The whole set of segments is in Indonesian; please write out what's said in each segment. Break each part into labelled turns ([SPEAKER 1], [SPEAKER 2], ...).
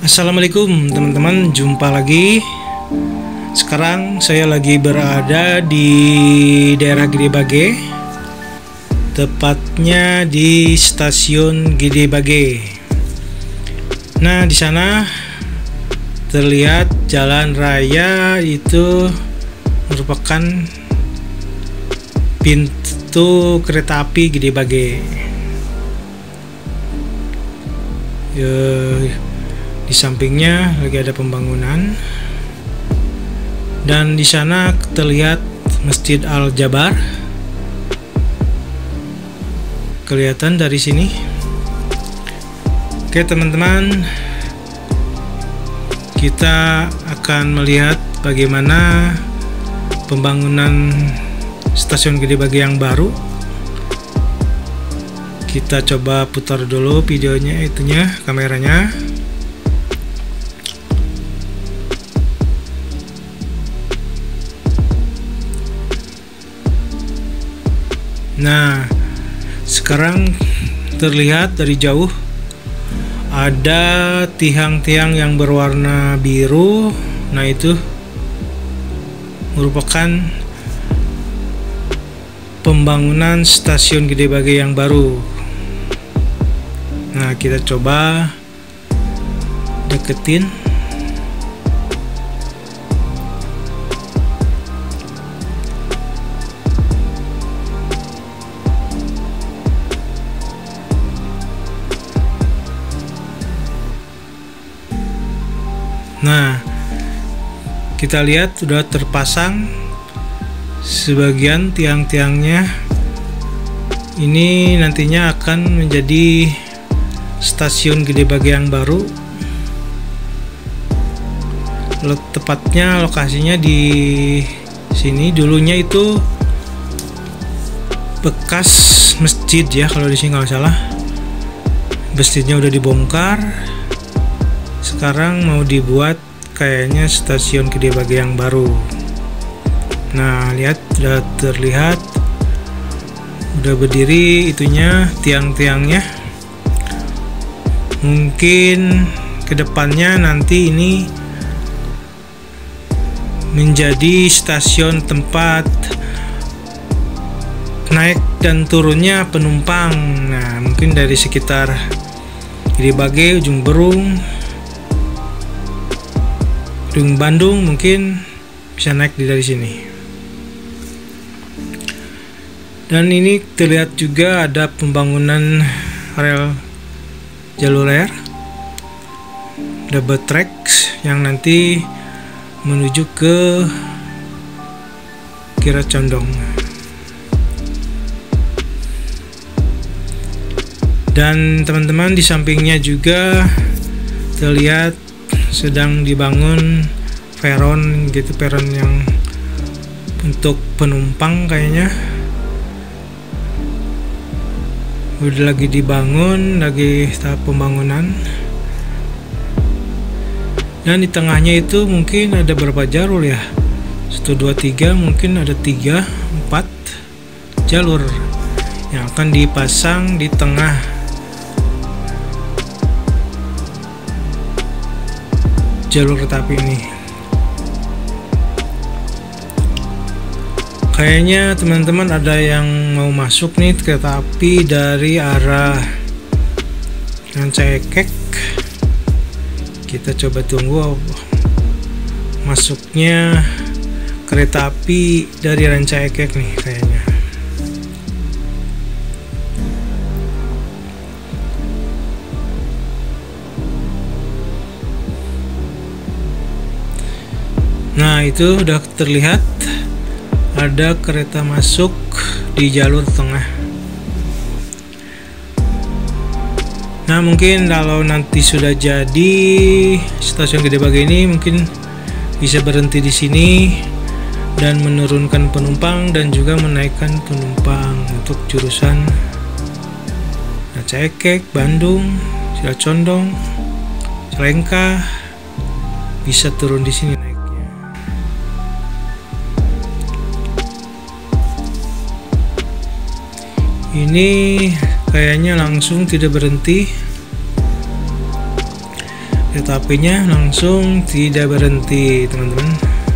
[SPEAKER 1] Assalamualaikum teman-teman, jumpa lagi. Sekarang saya lagi berada di daerah Gede Bage, tepatnya di stasiun Gede Bage. Nah, di sana terlihat jalan raya itu merupakan pintu kereta api Gede Bage. Di sampingnya lagi ada pembangunan, dan di sana terlihat Masjid Al-Jabar, kelihatan dari sini. Oke teman-teman, kita akan melihat bagaimana pembangunan stasiun Gede Bage yang baru. Kita coba putar dulu videonya, kameranya. Nah, sekarang terlihat dari jauh ada tiang-tiang yang berwarna biru. Nah, itu merupakan pembangunan stasiun Gede Bage yang baru. Nah, kita coba deketin. Nah, kita lihat sudah terpasang sebagian tiang-tiangnya. Ini nantinya akan menjadi stasiun Gede Bage yang baru. Tepatnya lokasinya di sini. Dulunya itu bekas masjid ya, kalau di sini nggak salah. Masjidnya udah dibongkar. Sekarang mau dibuat kayaknya stasiun Gede Bage yang baru. Nah, lihat, sudah terlihat, udah berdiri itunya, tiang-tiangnya. Mungkin kedepannya nanti ini menjadi stasiun tempat naik dan turunnya penumpang. Nah, mungkin dari sekitar Gede Bage, Ujung Berung, Bandung mungkin bisa naik dari sini. Dan ini terlihat juga ada pembangunan rel jalur air double tracks yang nanti menuju ke Kira Condong. Dan teman-teman, di sampingnya juga terlihat sedang dibangun peron gitu, peron yang untuk penumpang kayaknya udah lagi dibangun, lagi tahap pembangunan. Dan di tengahnya itu mungkin ada berapa jalur ya, 1, 2, 3, mungkin ada 3, 4 jalur yang akan dipasang di tengah jalur kereta api ini. Kayaknya teman-teman ada yang mau masuk nih kereta api dari arah Rancaekek. Kita coba tunggu masuknya kereta api dari Rancaekek nih kayaknya. Nah, itu udah terlihat ada kereta masuk di jalur tengah. Nah, mungkin kalau nanti sudah jadi stasiun Gede Bage ini, mungkin bisa berhenti di sini dan menurunkan penumpang dan juga menaikkan penumpang untuk jurusan Rancaekek, Bandung, Cilacondong, Cilengka, bisa turun di sini naiknya. Ini kayaknya langsung tidak berhenti. Kereta apinya langsung tidak berhenti, teman-teman.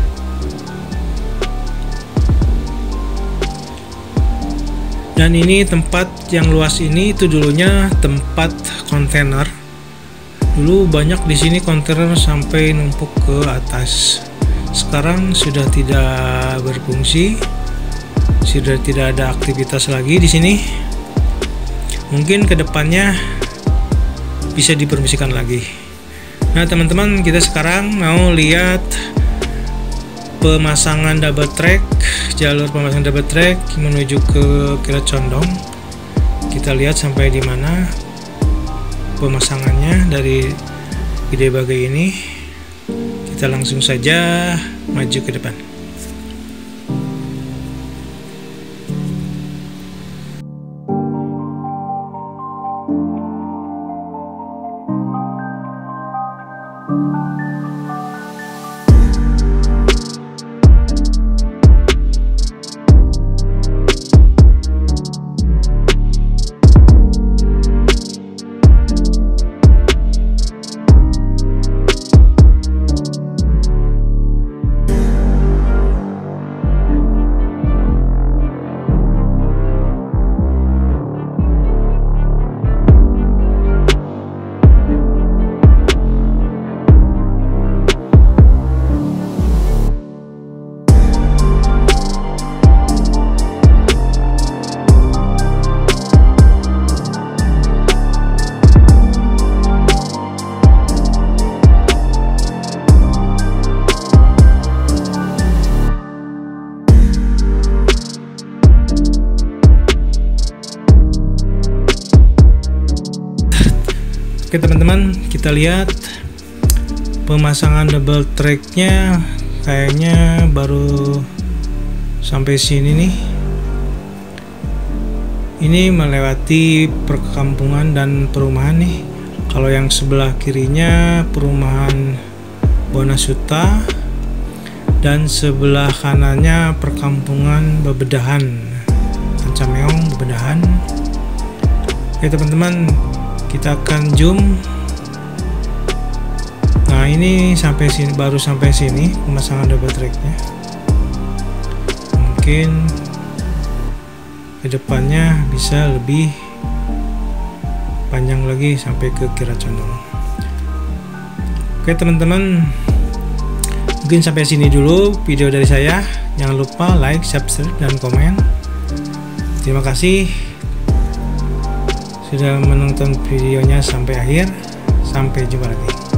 [SPEAKER 1] Dan ini tempat yang luas ini itu dulunya tempat kontainer. Dulu banyak di sini kontainer sampai numpuk ke atas. Sekarang sudah tidak berfungsi, sudah tidak ada aktivitas lagi di sini. Mungkin kedepannya bisa dipermisikan lagi. Nah teman-teman, kita sekarang mau lihat pemasangan double track, jalur pemasangan double track menuju ke Kiara Condong. Kita lihat sampai di mana pemasangannya dari Gede Bage ini. Kita langsung saja maju ke depan. Oke teman-teman, kita lihat pemasangan double tracknya kayaknya baru sampai sini nih. Ini melewati perkampungan dan perumahan nih. Kalau yang sebelah kirinya perumahan Bonasuta dan sebelah kanannya perkampungan Bebedahan, Pancameong Bebedahan. Oke teman-teman, kita akan zoom. Nah ini sampai sini, baru sampai sini pemasangan double tracknya. Mungkin kedepannya bisa lebih panjang lagi sampai ke Kiara Condong. Oke teman-teman, mungkin sampai sini dulu video dari saya. Jangan lupa like, subscribe, dan komen. Terima kasih sudah menonton videonya sampai akhir. Sampai jumpa lagi.